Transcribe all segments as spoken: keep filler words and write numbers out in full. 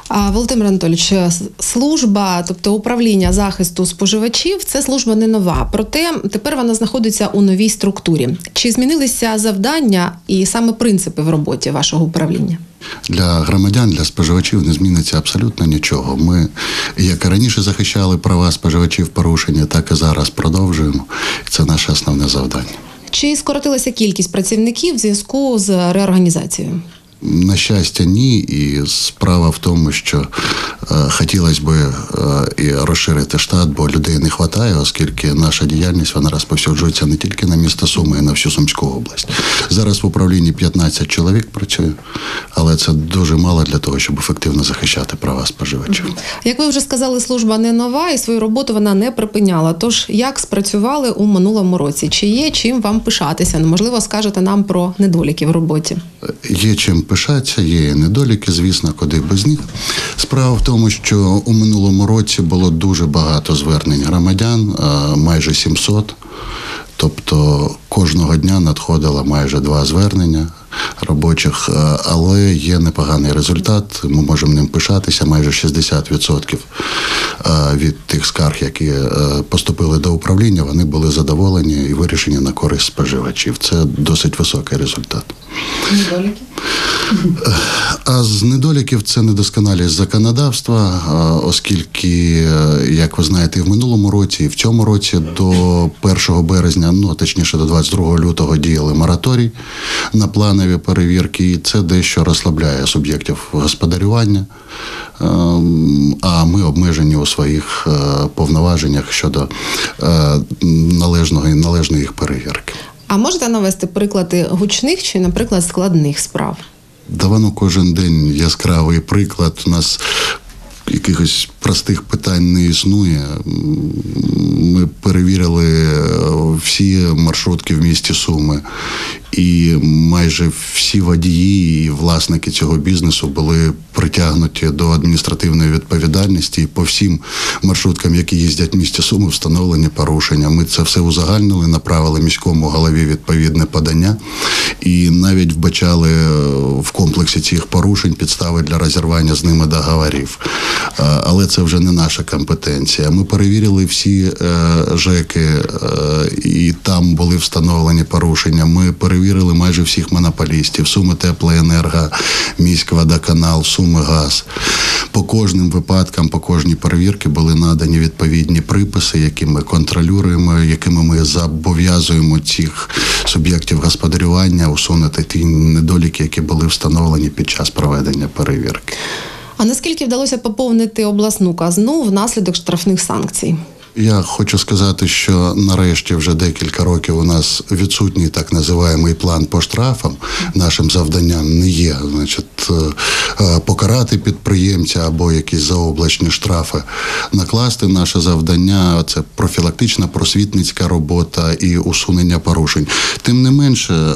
А, Володимир Анатолійович, служба, тобто управління захисту споживачів, це служба не нова. Проте тепер вона знаходиться у новій структурі. Чи змінилися завдання і саме принципи в роботі вашого управління? Для громадян, для споживачів не зміниться абсолютно нічого. Ми, як і раніше, захищали права споживачів порушення, так і зараз продовжуємо. Це наше основне завдання. Чи скоротилася кількість працівників в зв'язку з реорганізацією? На щастя, ні. І справа в тому, що е, хотілося б е, і розширити штат, бо людей не вистачає, оскільки наша діяльність вона розповсюджується не тільки на місто Суми, а й на всю Сумську область. Зараз в управлінні п'ятнадцять чоловік працює, але це дуже мало для того, щоб ефективно захищати права споживачів. Як ви вже сказали, служба не нова і свою роботу вона не припиняла. Тож, як спрацювали у минулому році? Чи є чим вам пишатися? Можливо, скажете нам про недоліки в роботі? Є чим пишатися, є недоліки, звісно, куди без них. Справа в тому, що у минулому році було дуже багато звернень громадян, майже сімсот. Тобто кожного дня надходило майже два звернення робочих, але є непоганий результат, ми можемо ним пишатися, майже шістдесят відсотків від тих скарг, які поступили до управління, вони були задоволені і вирішені на користь споживачів. Це досить високий результат. Недоліки? А з недоліків це недосконалість законодавства, оскільки, як ви знаєте, і в минулому році, і в цьому році до першого березня, ну, точніше до двадцять другого лютого діяли мораторій на планові перевірки, і це дещо розслабляє суб'єктів господарювання, а ми обмежені у своїх повноваженнях щодо належного і належної їх перевірки. А можете навести приклади гучних чи, наприклад, складних справ? Да воно кожен день яскравий приклад. У нас якихось простих питань не існує. Ми перевірили всі маршрутки в місті Суми. І майже всі водії і власники цього бізнесу були притягнуті до адміністративної відповідальності. І по всім маршруткам, які їздять в місті Суми, встановлені порушення. Ми це все узагальнили, направили міському голові відповідне подання. І навіть вбачали в комплексі цих порушень підстави для розірвання з ними договорів. Але це вже не наша компетенція. Ми перевірили всі ЖЕКи, і там були встановлені порушення. Ми перевірили майже всіх монополістів. Суми Теплоенерго, Міськводоканал, Сумигаз. По кожним випадкам, по кожній перевірці були надані відповідні приписи, які ми контролюємо, якими ми зобов'язуємо цих суб'єктів господарювання усунути ті недоліки, які були встановлені під час проведення перевірки. А наскільки вдалося поповнити обласну казну внаслідок штрафних санкцій? Я хочу сказати, що нарешті вже декілька років у нас відсутній так називаємий план по штрафам. Нашим завданням не є, значить, покарати підприємця або якісь заоблачні штрафи накласти. Наше завдання – це профілактична, просвітницька робота і усунення порушень. Тим не менше,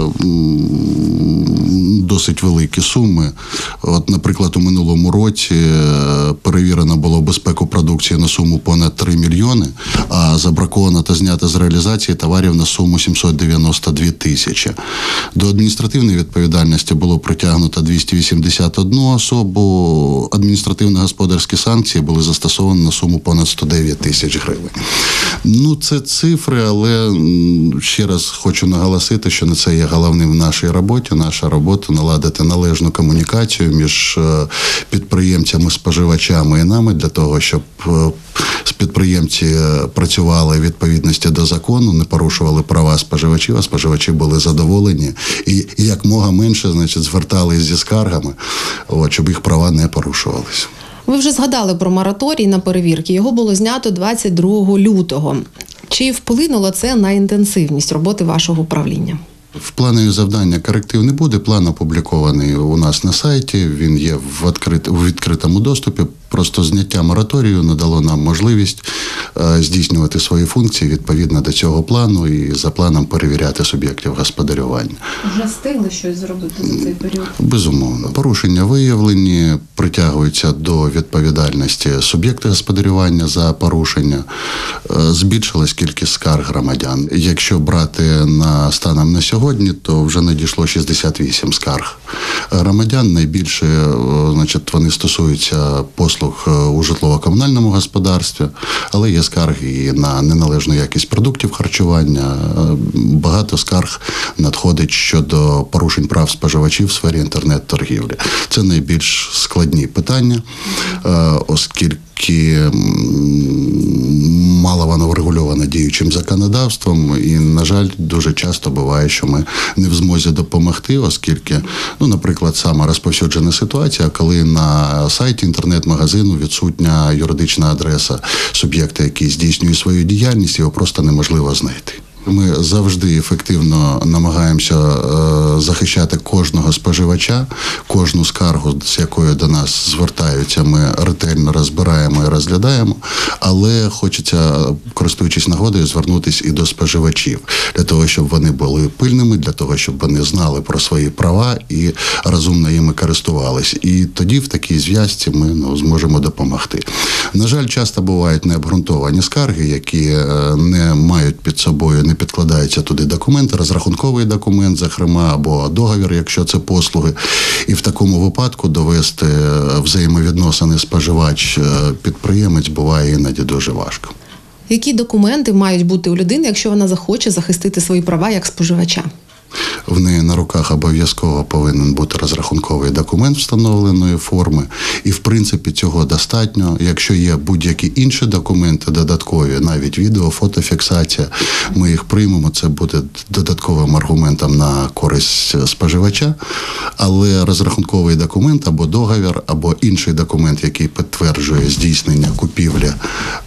досить великі суми. От, наприклад, у минулому році перевірено було безпеку продукції на суму понад три мільйони, а забраковано та знято з реалізації товарів на суму сімсот дев'яносто дві тисячі. До адміністративної відповідальності було притягнуто двісті вісімдесят одну особу, адміністративно-господарські санкції були застосовані на суму понад сто дев'ять тисяч гривень. Ну, це цифри, але ще раз хочу наголосити, що не це є головним в нашій роботі. Наша робота – наладити належну комунікацію між підприємцями, споживачами і нами для того, щоб підприємці працювали в відповідності до закону, не порушували права споживачів, а споживачі були задоволені і, і якмога менше, значить, звертались зі скаргами, от, щоб їх права не порушувалися. Ви вже згадали про мораторій на перевірки. Його було знято двадцять другого лютого. Чи вплинуло це на інтенсивність роботи вашого управління? В планові завдання коректив не буде. План опублікований у нас на сайті, він є в відкрит... у відкритому доступі. Просто зняття мораторію надало нам можливість здійснювати свої функції відповідно до цього плану і за планом перевіряти суб'єктів господарювання. Вже встигли щось зробити за цей період? Безумовно. Порушення виявлені, притягуються до відповідальності суб'єкти господарювання за порушення. Збільшилась кількість скарг громадян. Якщо брати на станом на сьогодні, то вже надійшло шістдесят вісім скарг громадян. Найбільше, значить, вони стосуються послуг у житлово-комунальному господарстві, але є скарги і на неналежну якість продуктів харчування. Багато скарг надходить щодо порушень прав споживачів в сфері інтернет-торгівлі. Це найбільш складні питання, оскільки мало воно врегульовано діючим законодавством, і, на жаль, дуже часто буває, що ми не в змозі допомогти, оскільки, ну, наприклад, сама розповсюджена ситуація, коли на сайті інтернет-магазину відсутня юридична адреса суб'єкта, який здійснює свою діяльність, його просто неможливо знайти. Ми завжди ефективно намагаємося е, захищати кожного споживача, кожну скаргу, з якою до нас звертаються, ми ретельно розбираємо і розглядаємо, але хочеться, користуючись нагодою, звернутися і до споживачів, для того, щоб вони були пильними, для того, щоб вони знали про свої права і розумно їми користувались. І тоді в такій зв'язці ми, ну, зможемо допомогти. На жаль, часто бувають необґрунтовані скарги, які не мають під собою, не підкладаються туди документи, розрахунковий документ, зокрема, або договір, якщо це послуги. І в такому випадку довести взаємовідносини споживач-підприємець буває іноді дуже важко. Які документи мають бути у людини, якщо вона захоче захистити свої права як споживача? В неї на руках обов'язково повинен бути розрахунковий документ встановленої форми. І, в принципі, цього достатньо. Якщо є будь-які інші документи додаткові, навіть відео, фотофіксація, ми їх приймемо. Це буде додатковим аргументом на користь споживача. Але розрахунковий документ або договір, або інший документ, який підтверджує здійснення купівлі е-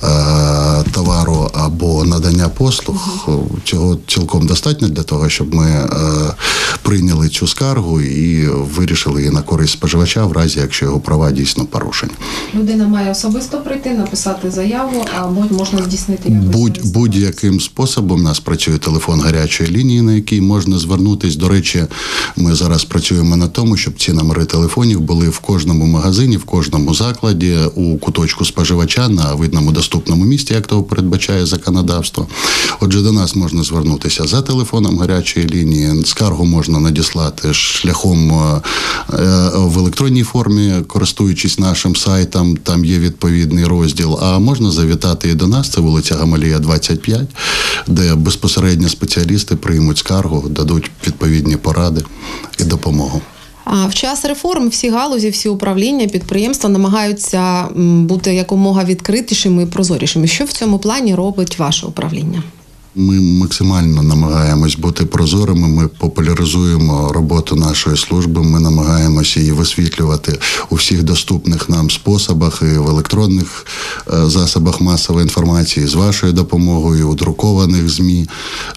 товару або надання послуг, цього цілком достатньо для того, щоб ми прийняли цю скаргу і вирішили її на користь споживача в разі, якщо його права дійсно порушені. Людина має особисто прийти, написати заяву, або можна здійснити якось? Будь, будь-яким способом. У нас працює телефон гарячої лінії, на який можна звернутися. До речі, ми зараз працюємо на тому, щоб ці номери телефонів були в кожному магазині, в кожному закладі, у куточку споживача на видному доступному місці, як того передбачає законодавство. Отже, до нас можна звернутися за телефоном гарячої лінії. Скаргу можна надіслати шляхом в електронній формі, користуючись нашим сайтом, там є відповідний розділ, а можна завітати і до нас, це вулиця Гамалія, двадцять п'ять, де безпосередньо спеціалісти приймуть скаргу, дадуть відповідні поради і допомогу. А в час реформ всі галузі, всі управління, підприємства намагаються бути якомога відкритішими і прозорішими. Що в цьому плані робить ваше управління? Ми максимально намагаємось бути прозорими, ми популяризуємо роботу нашої служби, ми намагаємося її висвітлювати у всіх доступних нам способах, і в електронних засобах масової інформації, з вашою допомогою, у друкованих ЗМІ.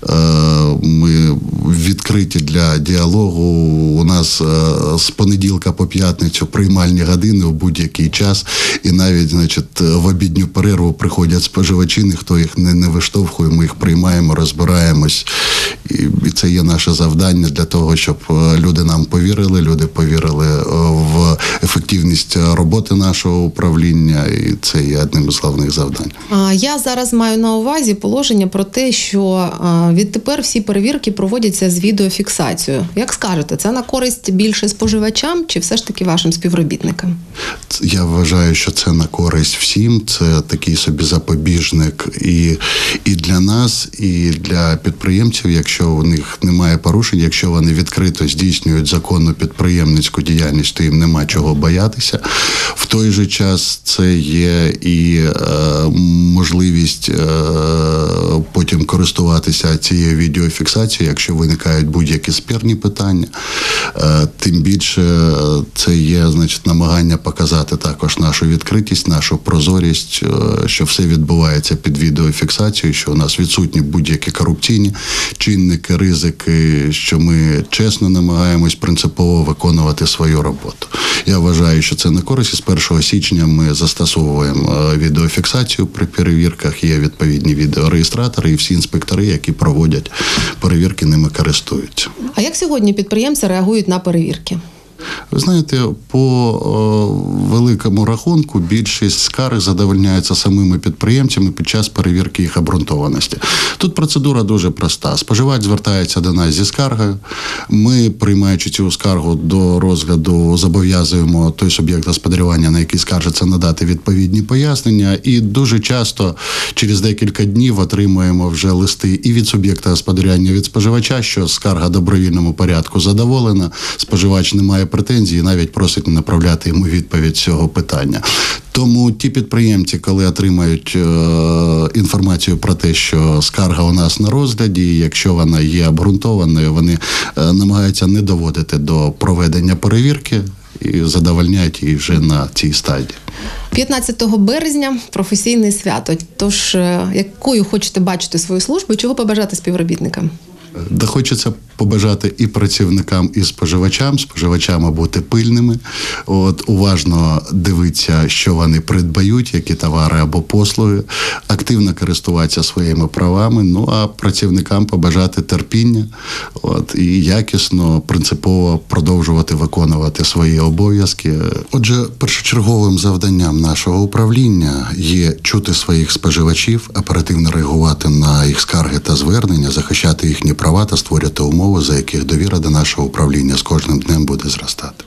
Ми відкриті для діалогу. У нас з понеділка по п'ятницю приймальні години в будь-який час, і навіть, значить, в обідню перерву приходять споживачі, ніхто їх не, не виштовхує, ми їх приймаємо. Маємо, розбираємось, і це є наше завдання для того, щоб люди нам повірили, люди повірили в ефективність роботи нашого управління, і це є одним з головних завдань. Я зараз маю на увазі положення про те, що відтепер всі перевірки проводяться з відеофіксацією. Як скажете, це на користь більше споживачам чи все ж таки вашим співробітникам? Я вважаю, що це на користь всім, це такий собі запобіжник і, і для нас, і для підприємців, якщо у них немає порушень, якщо вони відкрито здійснюють законну підприємницьку діяльність, то їм нема чого боятися. В той же час це є і е, можливість е, потім користуватися цією відеофіксацією, якщо виникають будь-які спірні питання. Тим більше це є, значить, намагання показати також нашу відкритість, нашу прозорість, що все відбувається під відеофіксацією, що у нас відсутні будь-які корупційні чинники, ризики, що ми чесно намагаємось принципово виконувати свою роботу. Я вважаю, що це на користь. З першого січня ми застосовуємо відеофіксацію при перевірках, є відповідні відеореєстратори, і всі інспектори, які проводять перевірки, ними користуються. А як сьогодні підприємці реагують на перевірки? Ви знаєте, по о, великому рахунку більшість скарг задовольняється самими підприємцями під час перевірки їх обґрунтованості. Тут процедура дуже проста. Споживач звертається до нас зі скаргою. Ми, приймаючи цю скаргу до розгляду, зобов'язуємо той суб'єкт господарювання, на який скаржиться, надати відповідні пояснення. І дуже часто через декілька днів отримуємо вже листи і від суб'єкта господарювання, і від споживача, що скарга в добровільному порядку задоволена, споживач не має претензії, навіть просить направляти йому відповідь з цього питання. Тому ті підприємці, коли отримають е, інформацію про те, що скарга у нас на розгляді, і якщо вона є обґрунтованою, вони е, намагаються не доводити до проведення перевірки і задовольняють її вже на цій стадії. п'ятнадцятого березня – професійне свято. Тож, якою хочете бачити свою службу і чого побажати співробітникам? Да хочеться побажати і працівникам, і споживачам, споживачам бути пильними, от, уважно дивитися, що вони придбають, які товари або послуги, активно користуватися своїми правами, ну а працівникам побажати терпіння, от, і якісно, принципово продовжувати виконувати свої обов'язки. Отже, першочерговим завданням нашого управління є чути своїх споживачів, оперативно реагувати на їх скарги та звернення, захищати їхні права та створювати умови, за яких довіра до нашого управління з кожним днем буде зростати.